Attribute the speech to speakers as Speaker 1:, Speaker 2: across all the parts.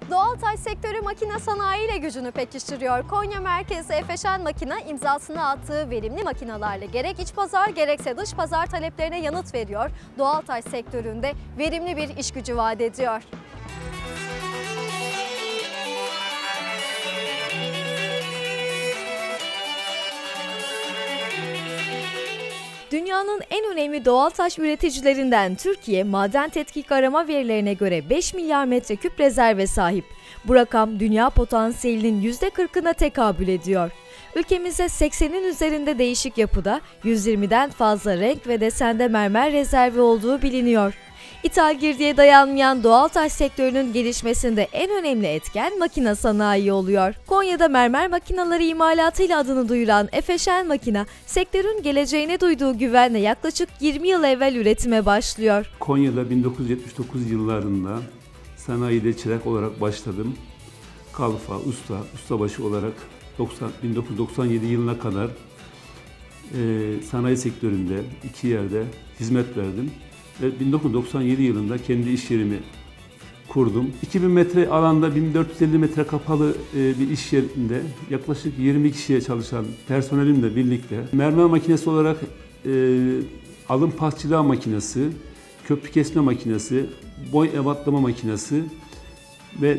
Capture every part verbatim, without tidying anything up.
Speaker 1: Doğal taş sektörü makine sanayi ile gücünü pekiştiriyor. Konya merkezli Efeşen Makina imzasını attığı verimli makinalarla gerek iç pazar gerekse dış pazar taleplerine yanıt veriyor. Doğal taş sektöründe verimli bir iş gücü vaat ediyor. Dünyanın en önemli doğal taş üreticilerinden Türkiye, maden tetkik arama verilerine göre beş milyar metreküp rezerve sahip. Bu rakam dünya potansiyelinin yüzde kırkına tekabül ediyor. Ülkemizde seksenin üzerinde değişik yapıda, yüz yirmiden fazla renk ve desende mermer rezervi olduğu biliniyor. İthal girdiye dayanmayan doğal taş sektörünün gelişmesinde en önemli etken makine sanayi oluyor. Konya'da mermer makinaları imalatıyla adını duyuran Efeşen Makina, sektörün geleceğine duyduğu güvenle yaklaşık yirmi yıl evvel üretime başlıyor.
Speaker 2: Konya'da bin dokuz yüz yetmiş dokuz yıllarında sanayide çırak olarak başladım. Kalfa, usta, ustabaşı olarak bin dokuz yüz doksan yedi yılına kadar e, sanayi sektöründe iki yerde hizmet verdim. Ve bin dokuz yüz doksan yedi yılında kendi iş yerimi kurdum. iki bin metre alanda bin dört yüz elli metre kapalı bir iş yerinde yaklaşık yirmi kişiye çalışan personelimle birlikte mermer makinesi olarak e, alım pasçılığa makinesi, köprü kesme makinesi, boy ebatlama makinesi ve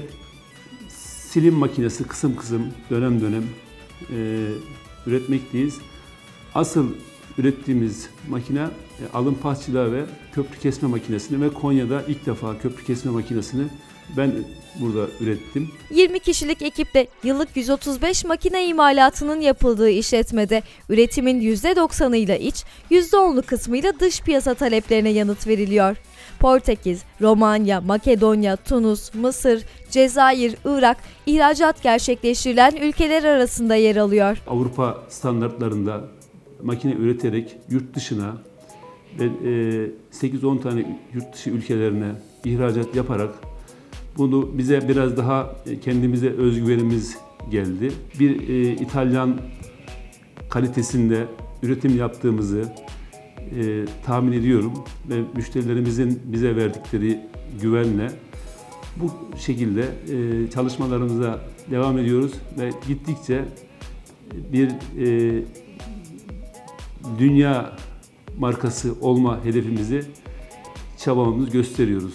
Speaker 2: silim makinesi kısım kısım dönem dönem e, üretmekteyiz. Asıl ürettiğimiz makine e, alım pasçılığa ve köprü kesme makinesini ve Konya'da ilk defa köprü kesme makinesini ben burada ürettim.
Speaker 1: yirmi kişilik ekiple yıllık yüz otuz beş makine imalatının yapıldığı işletmede üretimin yüzde doksanıyla iç, yüzde onlu kısmıyla dış piyasa taleplerine yanıt veriliyor. Portekiz, Romanya, Makedonya, Tunus, Mısır, Cezayir, Irak ihracat gerçekleştirilen ülkeler arasında yer alıyor.
Speaker 2: Avrupa standartlarında makine üreterek yurt dışına ve sekiz on tane yurt dışı ülkelerine ihracat yaparak bunu bize biraz daha kendimize özgüvenimiz geldi. Bir e, İtalyan kalitesinde üretim yaptığımızı e, tahmin ediyorum ve müşterilerimizin bize verdikleri güvenle bu şekilde e, çalışmalarımıza devam ediyoruz ve gittikçe bir e, dünya markası olma hedefimizi çabamızı gösteriyoruz.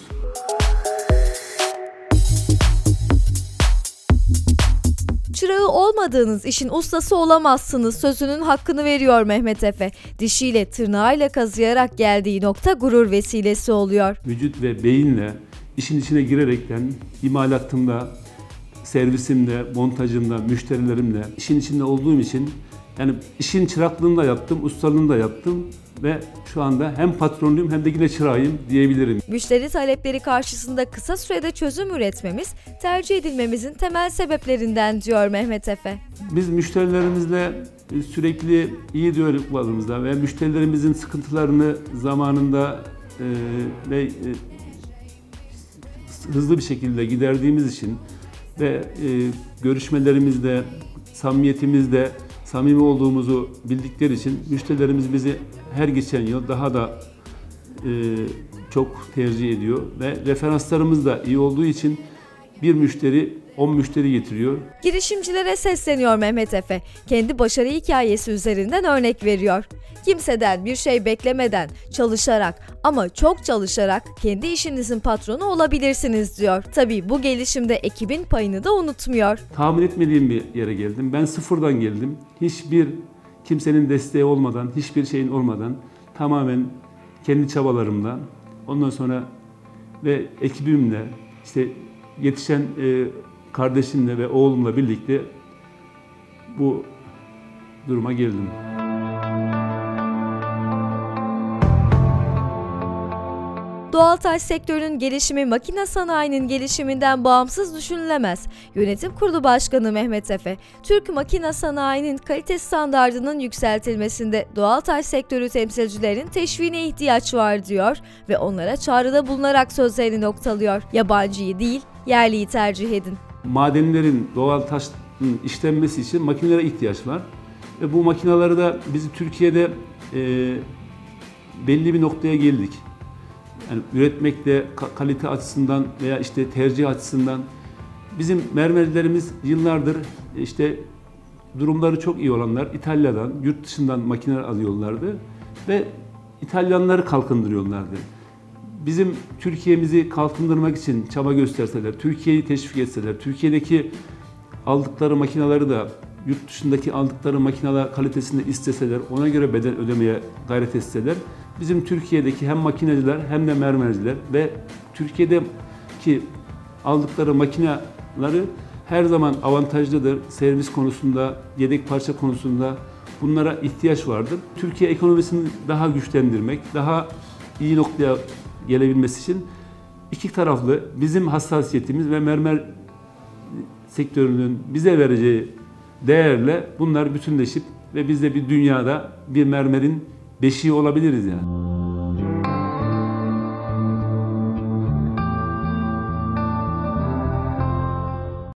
Speaker 1: Çırağı olmadığınız işin ustası olamazsınız sözünün hakkını veriyor Mehmet Efe. Dişiyle tırnağıyla kazıyarak geldiği nokta gurur vesilesi oluyor.
Speaker 2: Vücut ve beyinle işin içine girerekten imalatımda, servisimde, montajımda, müşterilerimle işin içinde olduğum için yani işin çıraklığını da yaptım, ustalığını da yaptım ve şu anda hem patronuyum hem de yine çırağıyım diyebilirim.
Speaker 1: Müşteri talepleri karşısında kısa sürede çözüm üretmemiz tercih edilmemizin temel sebeplerinden diyor Mehmet Efe.
Speaker 2: Biz müşterilerimizle sürekli iyi diyaloglarımızda ve müşterilerimizin sıkıntılarını zamanında e, ve e, hızlı bir şekilde giderdiğimiz için ve e, görüşmelerimizde, samimiyetimizde samimi olduğumuzu bildikleri için müşterilerimiz bizi her geçen yıl daha da e, çok tercih ediyor ve referanslarımız da iyi olduğu için bir müşteri on müşteri getiriyor.
Speaker 1: Girişimcilere sesleniyor Mehmet Efe. Kendi başarı hikayesi üzerinden örnek veriyor. Kimseden bir şey beklemeden, çalışarak ama çok çalışarak kendi işinizin patronu olabilirsiniz diyor. Tabii bu gelişimde ekibin payını da unutmuyor.
Speaker 2: Tahmin etmediğim bir yere geldim. Ben sıfırdan geldim. Hiçbir kimsenin desteği olmadan, hiçbir şeyin olmadan tamamen kendi çabalarımla, ondan sonra ve ekibimle, işte yetişen e, kardeşimle ve oğlumla birlikte bu duruma geldim.
Speaker 1: Doğal taş sektörünün gelişimi makine sanayinin gelişiminden bağımsız düşünülemez. Yönetim Kurulu Başkanı Mehmet Efe, Türk makine sanayinin kalite standardının yükseltilmesinde doğal taş sektörü temsilcilerinin teşviğine ihtiyaç var diyor ve onlara çağrıda bulunarak sözlerini noktalıyor. Yabancıyı değil, yerliyi tercih edin.
Speaker 2: Madenlerin, doğal taşın işlenmesi için makinelere ihtiyaç var. Ve bu makineleri de biz Türkiye'de e, belli bir noktaya geldik. Yani üretmekte kalite açısından veya işte tercih açısından Bizim mermercilerimiz yıllardır işte durumları çok iyi olanlar İtalya'dan, yurt dışından makineler alıyorlardı ve İtalyanları kalkındırıyorlardı. Bizim Türkiye'mizi kalkındırmak için çaba gösterseler, Türkiye'yi teşvik etseler, Türkiye'deki aldıkları makineleri da yurt dışındaki aldıkları makineler kalitesinde isteseler, ona göre bedel ödemeye gayret etseler, bizim Türkiye'deki hem makineciler hem de mermerciler ve Türkiye'deki aldıkları makineleri her zaman avantajlıdır. Servis konusunda, yedek parça konusunda bunlara ihtiyaç vardır. Türkiye ekonomisini daha güçlendirmek, daha iyi noktaya gelebilmesi için iki taraflı bizim hassasiyetimiz ve mermer sektörünün bize vereceği değerle bunlar bütünleşip ve biz de bir dünyada bir mermerin beşiği olabiliriz yani.